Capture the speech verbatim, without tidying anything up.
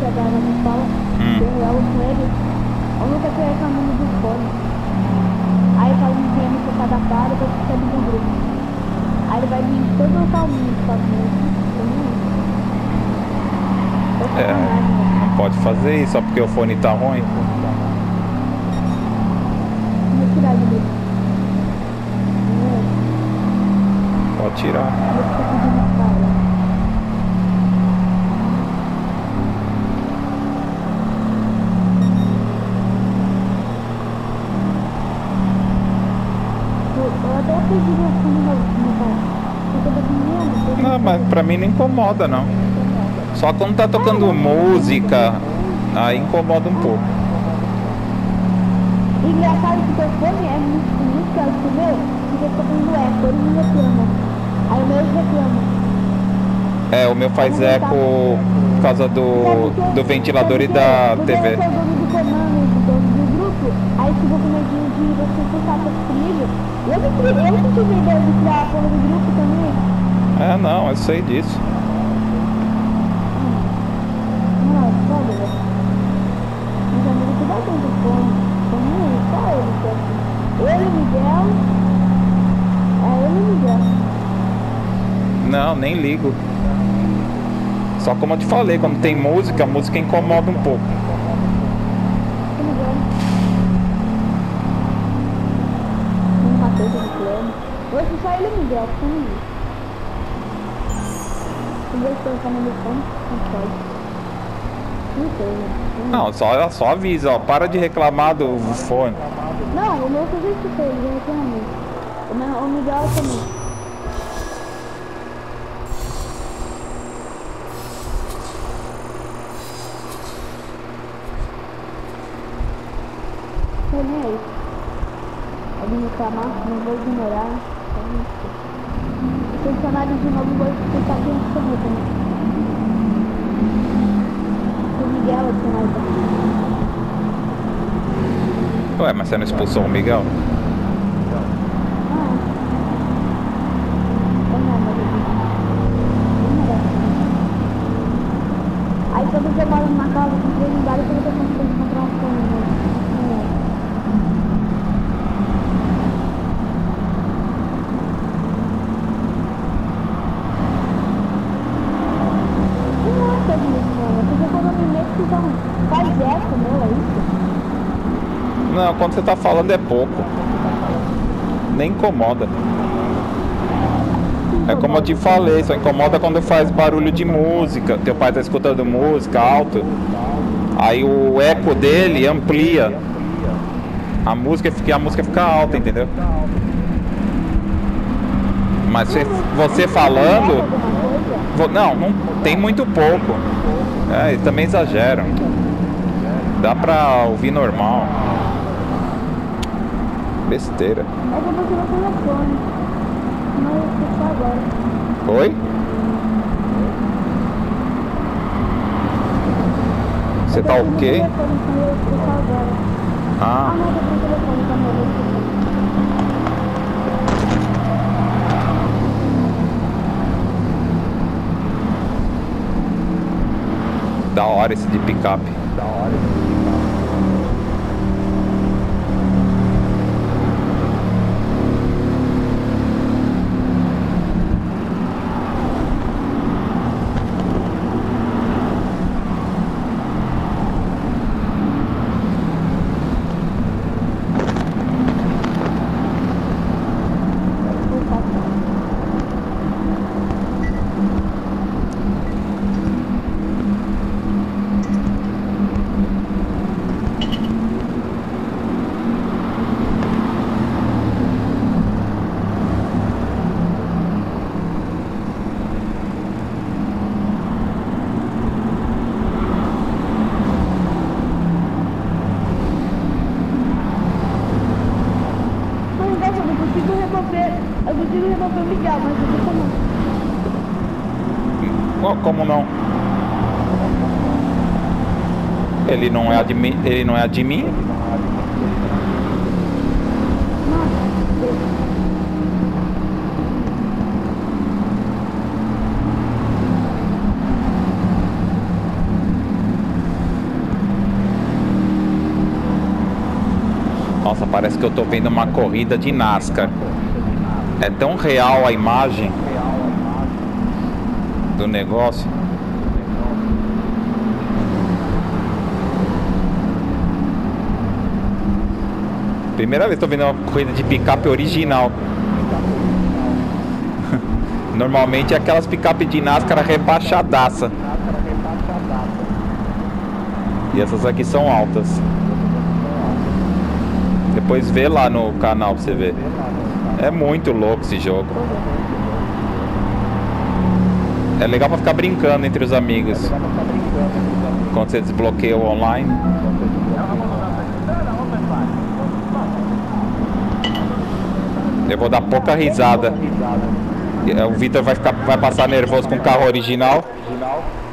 trabalhava na escola, Hum. eu aula com ele, o Lucas foi reclamando do fone. Aí fala que tinha me tocado a cara, eu tô no grupo. Aí ele vai vir todo calminho, só que É, não pode fazer isso só porque o fone tá ruim. Vou tirar de dele. Pode tirar. Vou ficar pedindo cara. Eu até pedi o fone no cara. Não, mas pra mim não incomoda não. Só quando tá tocando música, aí incomoda um pouco. E engraçado que o teu fone é muito bonito, que é o meu, fica tocando eco, ele não reclama. Aí o meu reclama. É, o meu faz eco por causa do, do ventilador e da T V. Porque eu sou dono do comando, do dono do grupo, aí ficou com medinho de você soltar seu trilho. Eu me tive, eu me tive ideia de criar a porra do grupo também. É, não, eu sei disso. Não, foda, velho. Meus amigos tudo dentro do fone. Também, só ele, certo? Ele e o Miguel. É, ele e o Miguel. Não, nem ligo. Só como eu te falei, quando tem música, a música incomoda um pouco. O Miguel. Uma coisa do plano. Hoje só ele e o Miguel, que não vi. Se Deus colocar no meu fone, não pode. Não sei, né? Não, só, só avisa, ó, para de reclamar do fone. Não, o meu eu já escutei, ele reclamou. O meu, o Miguel também. Não nem é isso. Alguém reclamar, não vou ignorar. Se eu chamar de novo, vou explicar quem é que chamou também. O Miguel é que mais tá. Ué, mas você não expulsou o Miguel? Ah, é nada, aí quando eu moro numa casa com três lugares, eu tô conseguindo encontrar um fone novo. Faz eco, meu, é isso? Não, quando você tá falando é pouco. Nem incomoda. É como eu te falei, só incomoda quando faz barulho de música. Teu pai tá escutando música alto. Aí o eco dele amplia. A música fica, a música fica alta, entendeu? Mas você, você falando. Não, não tem muito pouco. É, eles também exageram. Dá pra ouvir normal. Besteira. É que eu vou tirar o telefone. Não, eu esqueci agora. Oi? Você tá o quê? Ah. Ah, não, eu tô com o telefone também. Da hora esse de picape. Da hora esse de picape. Eu consigo remover o Miguel, mas eu não. Como não? Ele não é admin, ele não é admin? Nossa, parece que eu tô vendo uma corrida de NASCAR. É tão real a imagem do negócio. Primeira vez que tô vendo uma corrida de picape original. Normalmente é aquelas picape de NASCAR rebaixadaça. E essas aqui são altas. Depois vê lá no canal pra você ver. É muito louco esse jogo. É legal pra ficar brincando entre os amigos. Quando você desbloqueia o online. Eu vou dar pouca risada. O Vitor vai, ficar, vai passar nervoso com o carro original.